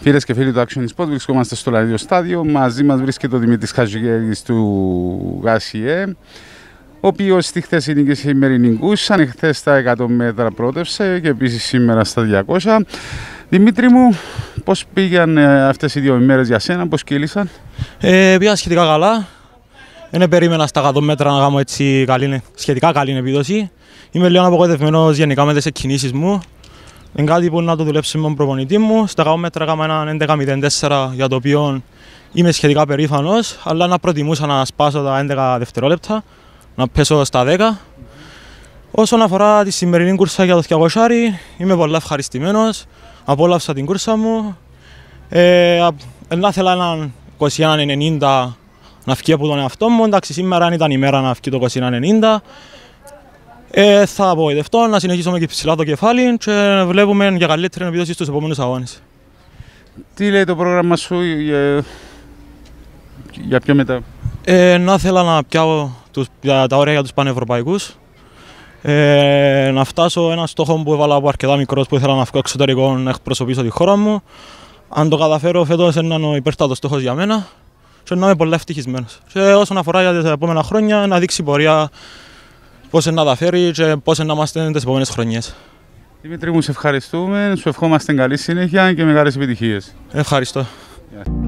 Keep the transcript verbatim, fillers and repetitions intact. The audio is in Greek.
Φίλες και φίλοι του Action Sport, βρισκόμαστε στο Λαδίο Στάδιο. Μαζί μας βρίσκεται ο Δημήτρης Χατζηγέρης του ΓΑΣΙΕ, ο οποίος στη χθεσινή και σημερινή κούρσα, χθες στα εκατό μέτρα πρότευσε και επίσης σήμερα στα διακόσια. Δημήτρη μου, πώς πήγαν αυτές οι δύο ημέρες για σένα, πώς κύλησαν? Ε, πήγα σχετικά καλά. Δεν περίμενα στα εκατό μέτρα να κάνω έτσι καλή, σχετικά καλή επίδοση. Είμαι λίγο απογοητευμένος γενικά με τις εκκινήσεις μου. Είναι κάτι που να το δουλέψω με τον προπονητή μου. Στα εκατό μέτρα έκανα έναν έντεκα μηδέν τέσσερα, για το οποίο είμαι σχετικά περήφανος, αλλά να προτιμούσα να σπάσω τα έντεκα δευτερόλεπτα, να πέσω στα δέκα. Όσον αφορά τη σημερινή κούρσα για το διακόσια, είμαι πολύ ευχαριστημένος. Απόλαυσα την κούρσα μου. Ε, να ήθελα έναν είκοσι ένα ενενήντα να βγει από τον εαυτό μου. Εντάξει, σήμερα ήταν η μέρα να βγει το είκοσι ένα ενενήντα. Ε, θα απογοητευτώ, να συνεχίσουμε και ψηλά το κεφάλι και βλέπουμε για καλύτερη επίδοση στους επόμενους αγώνες. Τι λέει το πρόγραμμα σου για, για πιο μετά? Ε, να ήθελα να πιάω τους, τα όρια για τους πανευρωπαϊκούς. Ε, να φτάσω ένα στόχο που έβαλα από αρκετά μικρός που ήθελα να βγω εξωτερικό, να εκπροσωπήσω τη χώρα μου. Αν το καταφέρω φέτος είναι ο υπέρτατος στόχος για μένα και να είμαι πολύ ευτυχισμένος. Και όσον αφορά για τα επόμενα χρόνια, να δείξει πορεία πώς να τα φέρει και πώς να είμαστε τις επόμενες χρονιές. Δημήτρη μου, σε ευχαριστούμε, σου ευχόμαστε καλή συνέχεια και μεγάλες επιτυχίες. Ευχαριστώ. Yeah.